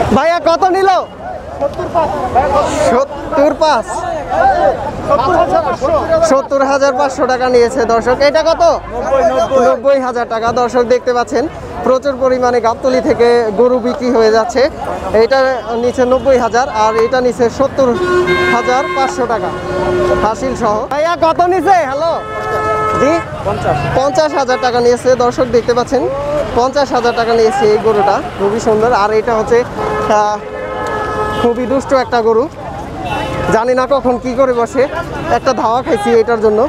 ভাইয়া কত নিল? 70,500 টাকা নিয়েছে দর্শক। এটা কত? 90,000 টাকা। দর্শক দেখতে পাচ্ছেন প্রচুর পরিমাণে গাবতলী থেকে গরু বিক্রি হয়ে যাচ্ছে। এইটা নিচে 90,000 আর এটা নিচে 70,500 টাকা হাসিল সহ। ভাইয়া কত নিচে? হ্যালো জি, 50,000 টাকা নিয়েছে দর্শক দেখতে পাচ্ছেন। 50,000 টাকা নিয়েছে এই গরুটা, খুবই সুন্দর। আর এটা হচ্ছে খুবই দুষ্ট একটা গরু, জানি না কখন কি করে বসে। একটা ধাওয়া খাইছি এটার জন্য।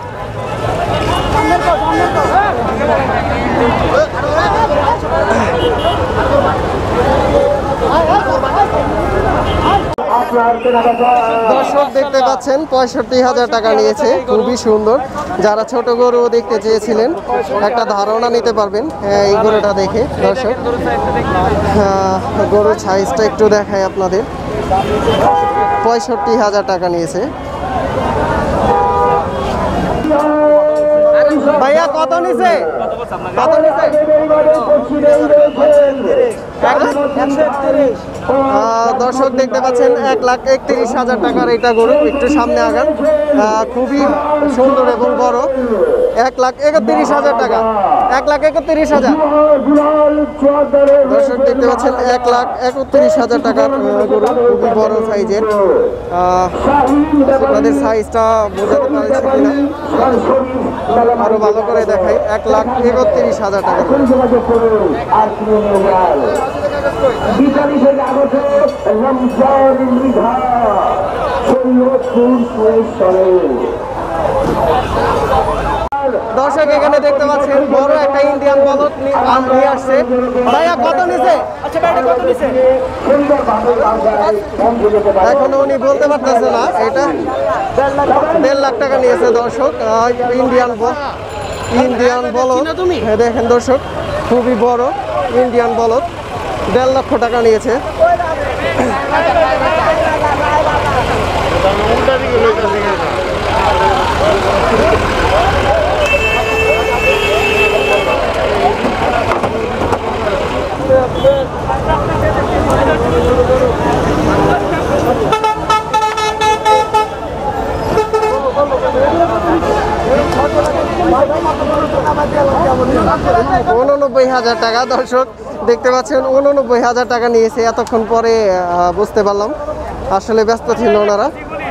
দর্শক দেখতে পাচ্ছেন 65,000 টাকা নিয়েছে, খুবই সুন্দর। যারা ছোট গরু দেখতে চেয়েছিলেন একটা ধারণা নিতে পারবেন এই গরুটা দেখে। দর্শক গরুর সাইজটা একটু দেখাই আপনাদের। 65,000 টাকা নিয়েছে। ভাইয়া কত নিছে? কত নিছে? দর্শক দেখতে পাচ্ছেন 1,31,000 টাকার এটা গরু। একটু সামনে আগান, খুবই সুন্দর এবং বড়। 1,31,000 টাকা, 1,31,000। দর্শক দেখতে পাচ্ছেন 1,31,000 টাকার গরু, খুবই বড় সাইজের। আপনাদের সাইজটা বোঝাতে পারছি কিনা আরো ভালো করে দেখাই। 1,31,000 টাকা। দর্শক এখানে দেখতে পাচ্ছেন বড় একটা ইন্ডিয়ান বলদ নিয়ে আসছে। ভাইয়া কত নিছে? এখনো উনি বলতে পারতেছে না। এটা 1.5 লাখ টাকা নিয়েছে দর্শক। ইন্ডিয়ান বলদ দেখেন দর্শক, খুবই বড় ইন্ডিয়ান বলদ। 1.5 লক্ষ টাকা নিয়েছে। ৳89,000 টাকা। দর্শক দেখতে পাচ্ছেন 89,000 টাকা নিয়েছে। এতক্ষণ পরে বুঝতে পারলাম, আসলে ব্যস্ত ছিল ওনারা।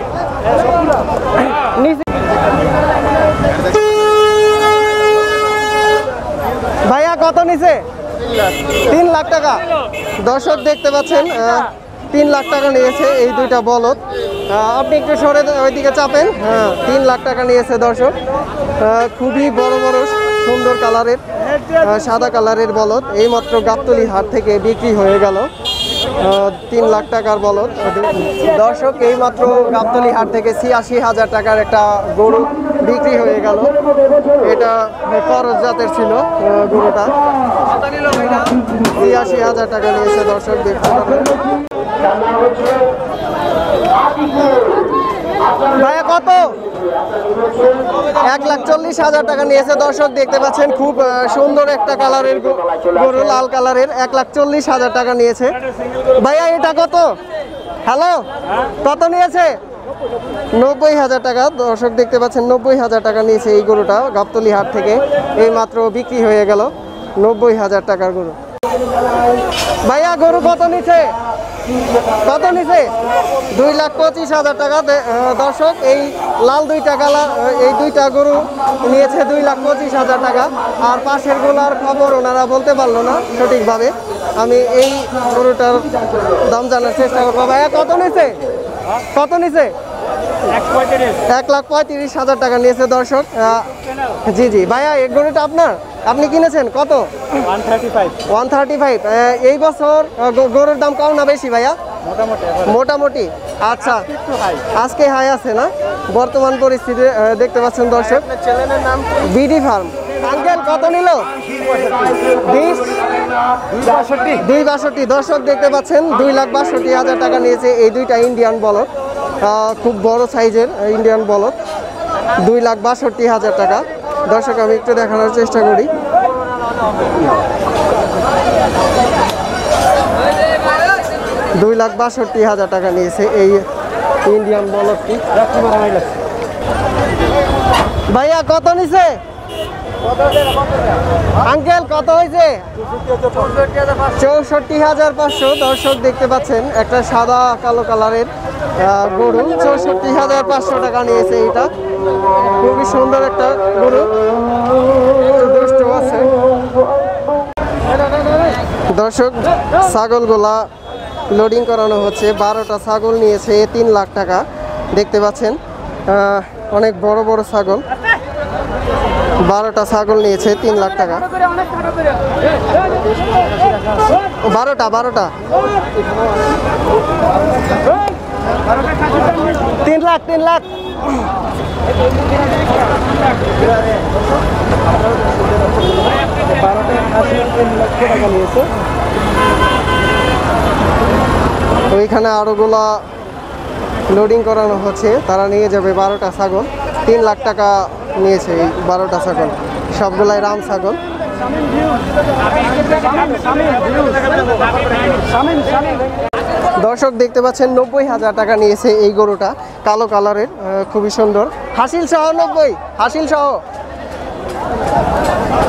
ভাইয়া কত নিছে? 3 লাখ টাকা। দর্শক দেখতে পাচ্ছেন 3 লাখ টাকা নিয়েছে এই দুইটা বলদ। আপনি একটু সরে ওইদিকে চাপেন। 3 লাখ টাকা নিয়েছে দর্শক। খুবই বড় বড় সুন্দর কালারের সাদা কালারের বলদ এইমাত্র গাবতলী হাট থেকে বিক্রি হয়ে গেল। 3 লাখ টাকার বলদ। দর্শক এইমাত্র গাবতলী হাট থেকে 86,000 টাকার একটা গরু বিক্রি হয়ে গেল। এটা করজ জাতের ছিল গরুটা। 86,000 টাকা নিয়েছে দর্শক দেখতে পাবেন। ভাইয়া কত? 1,40,000 টাকা নিয়েছে দর্শক দেখতে পাচ্ছেন। খুব সুন্দর একটা কালারের গরু, লাল কালারের। 1,40,000 টাকা নিয়েছে। ভাইয়া এটা কত? হ্যালো কত নিয়েছে? 90,000 টাকা। দর্শক দেখতে পাচ্ছেন 90,000 টাকা নিয়েছে এই গরুটা গাবতলী হাট থেকে এই মাত্র বিক্রি হয়ে গেল। 90,000 টাকার গরু। ভাইয়া গরু কত নিছে? কত নিছে? 2,25,000 টাকা। দর্শক এই লাল এই দুইটা গরু নিয়েছে 2,25,000 টাকা। আর পাশের গুলার খবর ওনারা বলতে পারলো না সঠিকভাবে। আমি এই গরুটার দাম জানার চেষ্টা করবো। ভাইয়া কত নিছে? কত নিছে? 1,35,000 টাকা নিয়েছে দর্শক। জি জি ভাইয়া এই গরুটা আপনার, আপনি কিনেছেন কত? 135। এই বছর গরুর দাম কম না বেশি ভাইয়া? মোটামুটি। আচ্ছা, আজকে হাই আছে না বর্তমান পরিস্থিতি দেখতে পাচ্ছেন দর্শক। BD farm. আঙ্কেল কত নিল? 2,62। দর্শক দেখতে পাচ্ছেন 2,62,000 টাকা নিয়েছে এই দুইটা ইন্ডিয়ান বলদ। খুব বড় সাইজের ইন্ডিয়ান বলদ। 2,62,000 টাকা। দর্শক আমি একটু দেখানোর চেষ্টা করি। 2,62,000 টাকা নিয়েছে এই ইন্ডিয়ান বলদটি। ভাইয়া কত নিছে? আঙ্কেল কত হয়েছে? 64,500। দর্শক দেখতে পাচ্ছেন একটা সাদা কালো কালারের গরু, 64,500 টাকা নিয়েছে। এটা খুবই সুন্দর একটা গরু, দুষ্ট আছে। দর্শক ছাগলগুলা লোডিং করানো হচ্ছে, 12টা ছাগল নিয়েছে 3 লাখ টাকা। দেখতে পাচ্ছেন অনেক বড় বড় ছাগল, 12টা ছাগল নিয়েছে 3 লাখ টাকা। 12টা 3 লাখ 3 লাখ। ওইখানে আরোগুলা লোডিং করানো হচ্ছে, তারা নিয়ে যাবে 12টা ছাগল। 3 লাখ টাকা নিয়েছে এই 12টা ছাগল, সবগুলাই রাম ছাগল। দর্শক দেখতে পাচ্ছেন 90,000 টাকা নিয়েছে এই গরুটা, কালো কালারের, খুবই সুন্দর। হাসিল সহ 90, হাসিল সহ।